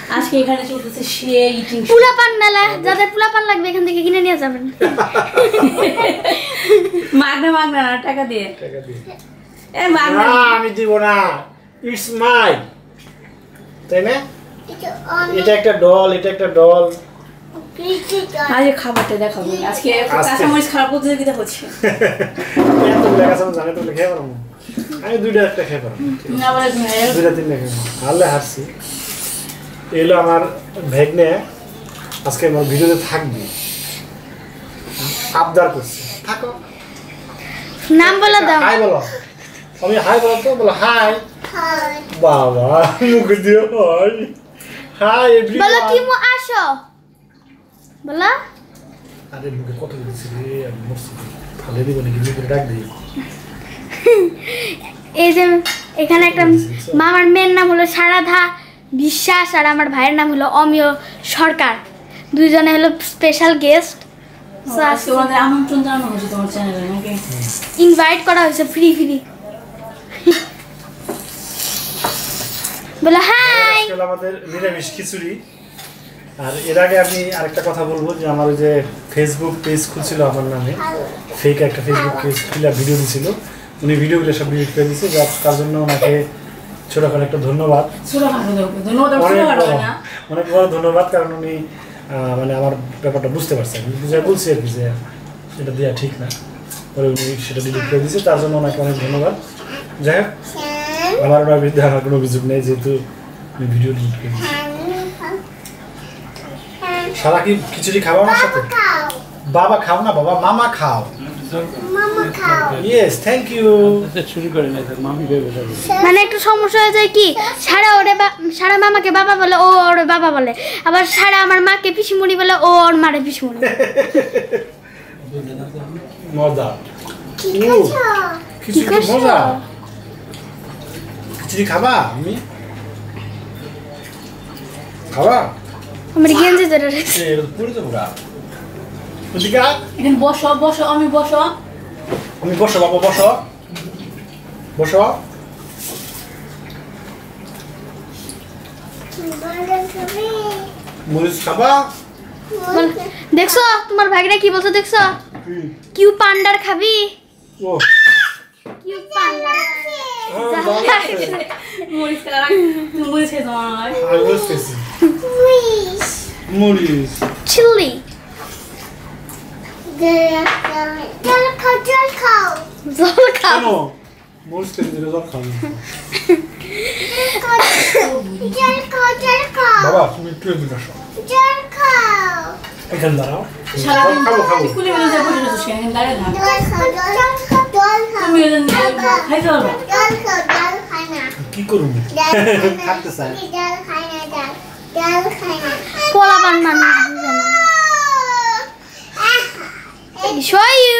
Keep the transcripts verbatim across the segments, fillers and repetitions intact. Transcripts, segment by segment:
আজকে এখানে চলতেছে সে ইটিং পুলা পান মেলা, যাদের পুলা পান লাগবে এখান থেকে কিনে নিয়ে যাবেন। মাগনা মাগনা না, টাকা দিয়ে টাকা দিয়ে এ মাগনা না আমি দিব না, ইটস মাই, তাই না? এটা একটা ডল, এটা একটা ডল। আজকে খাবারটা দেখাবো আজকে কাঁচামরিচ খারাপ প্রতিযোগিতা হচ্ছে। এত লেখা সব জানে তো লিখে পারবো, আমি দুইটা একটা খেয়ে পারবো, না বলে দুইটা তিনটা খেয়ে আল্লাহ হাসছি। এলো আমার ভেগনে আজকে আমার ভিডিওতে থাকবে, আবদার করছে থাকো, নাম বলে দাও। হাই বলো, আমি হাই বলো তো, বলো হাই। বাবা মুখ দিয়ে হাই হাই এভরিওয়ান বলো কি মু আসো বলো। আরে মুখে কত দিছি রে, আমি মরছি ফালে দিব নাকি, মুখে ডাক দিই। এই যে এখানে একটা মামার মেয়ের নাম হলো সারাধা বিশ্বাস আর আমার ভাইয়ের নাম হলো অমিয় সরকার, দুইজনে হলো স্পেশাল গেস্ট। আজকে ওদের আমন্ত্রণ জানানো হয়েছে তোমার চ্যানেলে নাকি? ইনভাইট করা হয়েছে ফ্রি ফ্রি। বলো হাই। আজকে আমাদের নিরামিষ খিচুড়ি। আর এর আগে আমি আরেকটা কথা বলবো যে আমার ওই যে ফেসবুক পেজ খুলছিল আমার নামে, ফেক একটা ফেসবুক পেজ খুলে ভিডিও দিছিল, উনি ভিডিওগুলো সব ডিলিট করে দিয়েছে, যার তার জন্য ওনাকে ছোটখাটো একটা ধন্যবাদ, অনেক বড় ধন্যবাদ, কারণ উনি মানে আমার ব্যাপারটা বুঝতে পারছেন, বুঝে বলছি আর কি যে এটা দেওয়া ঠিক না, পরে উনি সেটা ডিলিট করে দিয়েছে, তার জন্য ওনাকে অনেক ধন্যবাদ। যাই হোক আমার ওনার বিরুদ্ধে আমার কোনো অভিযোগ নেই, যেহেতু উনি ভিডিও ডিলিট করে দিয়েছে। সারা কি খিচুড়ি খাবো আমার সাথে? বাবা খাও না বাবা, মামা খাও। Yes thank you. মানে একটু সমস্যা হয়ে যায় কি, সারা ওরে সারা মামাকে বাবা বলে, ও ওরে বাবা বলে, আবার সারা আমার মাকে পিসিমণি বলে, ও ওর মারে পিসিমণি। মজা খিচুড়ি, মজা খিচুড়ি খাবা? আমি খাবা? আমার গেঞ্জি ধরে রয়েছে। এই পুরো তো পুরা ওদিকে এখানে বসো বসো, আমি বসো, আমি বসো বাবা, বসো বসো। মরিচ খাবা? দেখছো তোমার ভাইরা কি বলছো, দেখছো কিউ পান্ডার খাবি? ও কিউ পান্ডার মরিচ খাওয়া, তুমি মরিচ খেয়ে তোমার হয়। আমি মরিচ খেয়েছি, মরিচ চিলি। জল খাও, জল খাও, জল খাও। কেন মরিচ খেয়েছি, জল খাও? জল খাও, জল খাও বাবা তুমি একটু এদিকে আসো, জল খাও। এখানে দাঁড়াও, সারাদিন খাবো খাবো। স্কুলে বেরো যায় বসে বসে সেখানে দাঁড়িয়ে থাক। জল খাও, জল খাও, জল খাও। তুমি এজন খাইতে পারবে? জল খাও, জল খাই না। কি করব? থাকতে চাই। জল খাই না, জল জল খাই না। পোলা পান মানুষ বুঝে না। Show you.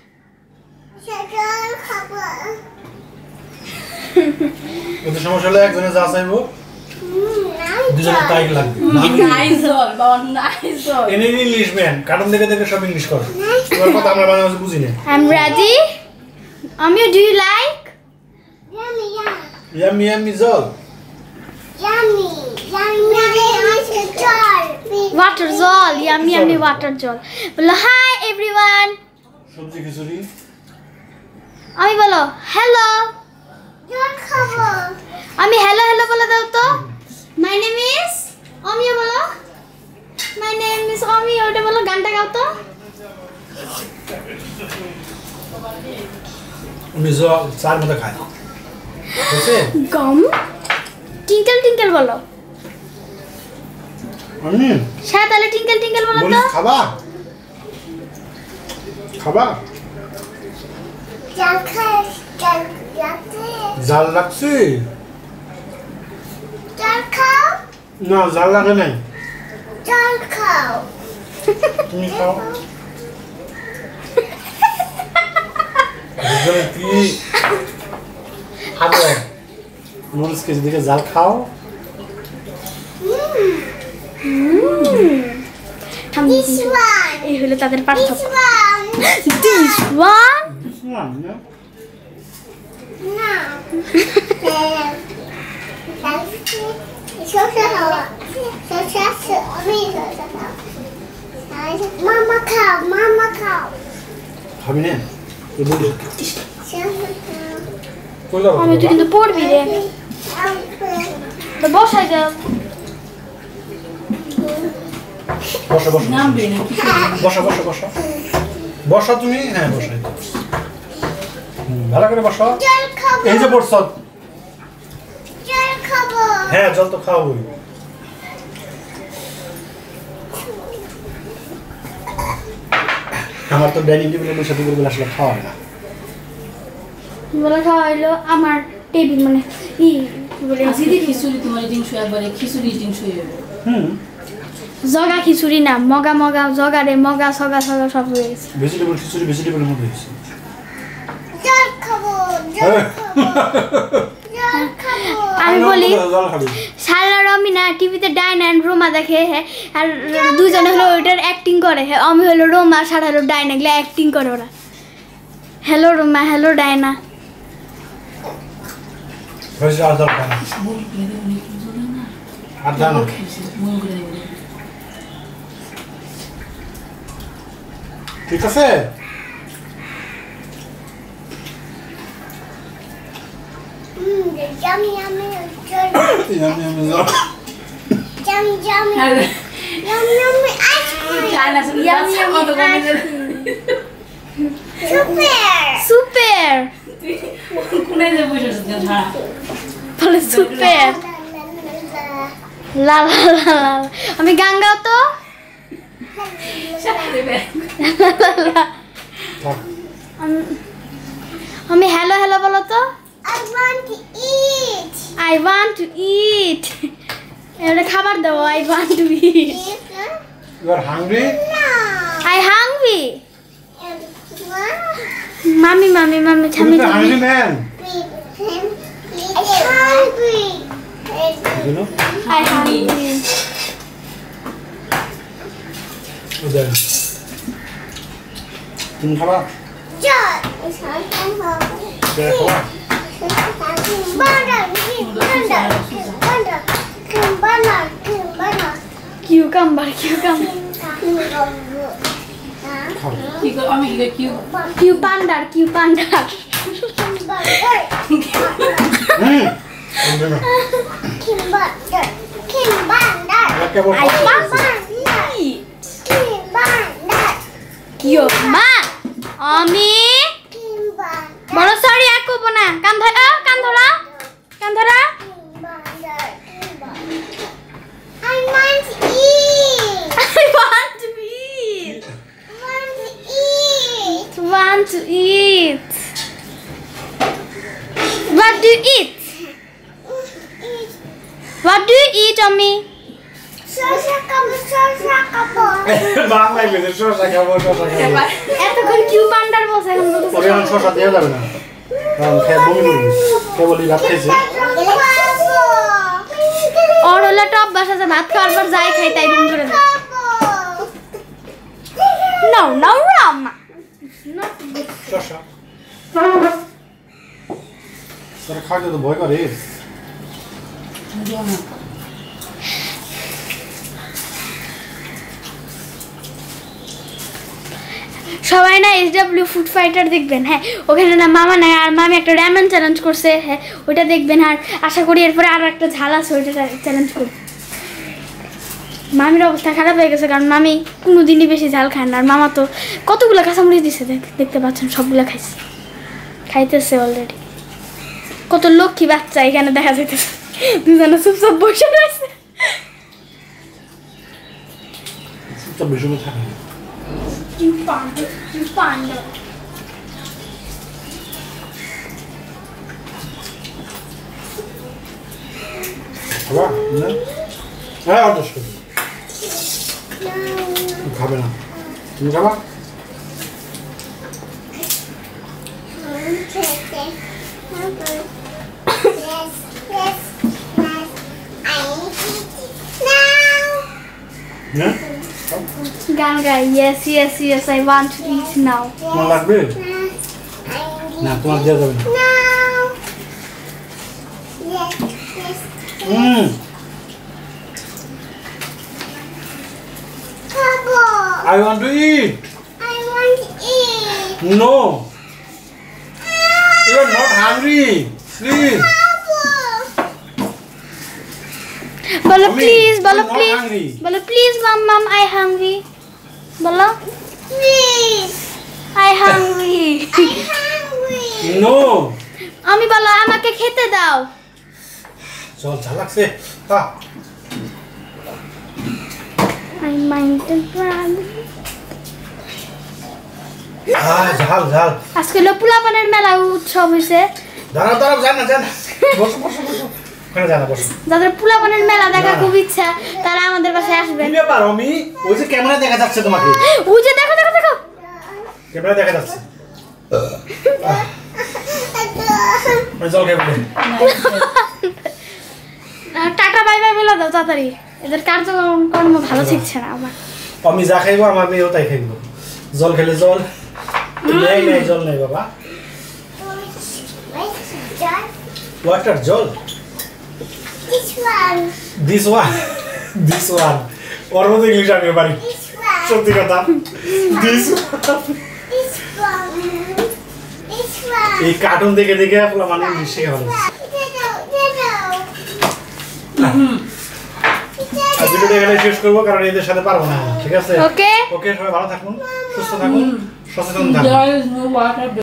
জল খাবো। ওদের সমস্যা হলে একজনে যা চাইবো দুজনে তাই লাগবে। নাইস জল বাবা, নাইস জল। এন ইংলিশ ম্যান, কার্টুন দেখে দেখে সব ইংলিশ করে, তোমার কথা আমরা বাংলা ভাষা বুঝি না। I'm ready. Ami, do you like? Yummy, yeah. Yummy yummy জল, Yummy, yummy, yummy jol. Water jol, yummy, yummy water jol. বলো hi everyone. সবজি খিচুড়ি। আমি বলো hello. জল খাবো। আমি hello hello বলে দাও তো। My name is অমিয়া বলো। My name is অমিয়া, ওটা বলো, গানটা গাও তো। আমি জল চার মতো খাই, বুঝছে? গম টিঙ্কেল টিঙ্কেল বলো। আমি হ্যাঁ তাহলে টিঙ্কেল টিঙ্কেল বলো তো। মরিচ খাবা? খাবা? জাল খাই, জাল লাগছে। জাল লাগছে? জাল খাও, না জাল লাগে নাই। জাল খাও। তুমি খাও। দুজনে কি খাবে? মরিচ কেজি দিকে জাল খাও। This one. এই হলো তাদের পার্থক্য। This one. This one, yeah. No. Mama cow, mama cow. খাবি না আমি তো কিন্তু পড়বি রে তো বসাই দাও বসা বসা নামবে না বসা বসা বসা বসা তুমি হ্যাঁ বসাই দাও ভালো করে বসা এই যে বসছ জল খাবো হ্যাঁ জল তো খাওয়াবই আমার তো ডাইনিং টেবিলে বসে দুপুরবেলা আসলে খাওয়া হয় না বলে খাওয়া হইলো আমার টেবিল মানে ই বলে আজকে খিচুড়ি তোমার দিন শুয়ে একবারে খিচুড়ি দিন শুয়ে হুম জগা খিচুড়ি না মগা মগা জগা রে মগা সগা সগা সব হয়ে গেছে ভেজিটেবল খিচুড়ি ভেজিটেবলের মধ্যে হয়েছে জল খাবো জল খাবো জল খাবো আমি বলি শালা রমি না টিভিতে ডাইনা এন্ড রোমা দেখে হ্যাঁ আর দুজনে হলো ওইটার অ্যাক্টিং করে হ্যাঁ আমি হলো রোমা শালা হলো ডাইনা এগুলো অ্যাক্টিং করে ওরা হ্যালো রোমা হ্যালো ডাইনা হয়েছে আর দরকার না আর জানো ঠিক আছে Yummy, yummy, Yummy, yummy, yummy, yummy, yummy, yummy ice cream. Yummy, yummy ice cream. Super, super. বলে super. La la la la. আমি গান গাও তো। আমি হ্যালো হ্যালো বলো তো। I want to eat. I want to eat. এবারে খাবার দাও. I want to eat. You are hungry? No. I hungry. Mommy, mommy, mommy, tell me. You're a hungry man. I hungry. You know? I hungry. Then. তুমি খাবা? Yeah. It's hungry. Yeah, খাবা? Cucumber, cucumber. আমি কি কিউ Cucumber, cucumber. হুম Cucumber, cucumber. একে বল I want to eat. Cucumber. Cucumber. আমি বড় সরি আর করব না কান ধরা কান ধরা কান ধরা I want to eat. I want to eat. Want to eat. What do you eat? What do you eat, Tommy? Shosha kabo, shosha kabo. বাংলায় বলে শসা খাবো শসা খাবো এতক্ষণ কিউপান্ডার বসে এখন বলতেছে ওরে আমি শসা দেয়া যাবে না কারণ খেয়ে বমি করবি কেবলই ভাত খাইছে ওর হলো টপ বাসাতে ভাত খাওয়ার পর যাই খাই তাই বমি করে দেয় No, no, Rama. শসা তোরা খাইতে তো ভয় করে সবাই না এস ডাব্লিউ ফুড ফাইটার দেখবেন হ্যাঁ ওখানে না মামা না আর মামি একটা র্যামেন চ্যালেঞ্জ করছে হ্যাঁ ওইটা দেখবেন আর আশা করি এরপরে আরও একটা ঝাল আছে ওইটা চ্যালেঞ্জ করব মামির অবস্থা খারাপ হয়ে গেছে কারণ মামি কোনো দিনই বেশি ঝাল খায় না আর মামা তো কতগুলো কাঁচামরিচ দিছে দেখতে পাচ্ছেন সবগুলো খাইছে খাইতেছে অলরেডি কত লক্ষ্মী বাচ্চা এখানে দেখা যাইতেছে দুজনে চুপচাপ বসে রয়েছে চুপচাপ বসে থাকে You panda, you panda. খাবা না হ্যাঁ অর্ডার করবি খাবে না তুমি খাবা না Ganga, yes, yes, yes, I want to eat now. তোমার লাগবে না তোমার দেওয়া যাবে না Yes, yes. Hmm I want to eat. I want to eat. No. You are not hungry. Please. Bolo Mommy, please, I'm bolo not please. hungry. Bolo please, mom, mom, I hungry. Bolo. Please. I hungry. I hungry. No. আমি বলো আমাকে খেতে দাও। চল ঝাল লাগছে। খা। I mind the brand. আহ ঝাল ঝাল। আজকে হলো পোলাপানের মেলা উৎসব হইছে। দাঁড়াও দাঁড়াও জান না জান। বসো বসো বসো। ওখানে জানা বসো। যাদের পোলাপানের মেলা দেখা খুব ইচ্ছা তারা আমাদের বাসায় আসবেন। কি ব্যাপার আমি ওই যে ক্যামেরা দেখা যাচ্ছে তোমাকে। ওই যে দেখো দেখো দেখো। ক্যামেরা দেখা যাচ্ছে। আমি জল খেয়ে বলি। টাটা বাই বাই বলে দাও তাড়াতাড়ি। এদের কার্যক্রম ভালো শিখছে না আমার। আমি যা খাইবো আমার মেয়েও তাই খাইব। জল খেলে জল। নেই নেই জল নেই বাবা। ওয়াটার জল। This one. This one this one ওর মধ্যে ইংলিশ আমি পারি সত্যি কথা this This one. This one. এই কার্টুন দেখে দেখে আপনার মানে ইংলিশ শেখা হলো আর ভিডিওটা এখানে শেষ করবো কারণ এদের সাথে পারবো না ঠিক আছে ওকে ওকে সবাই ভালো থাকুন সুস্থ থাকুন সচেতন থাকুন। There is no water.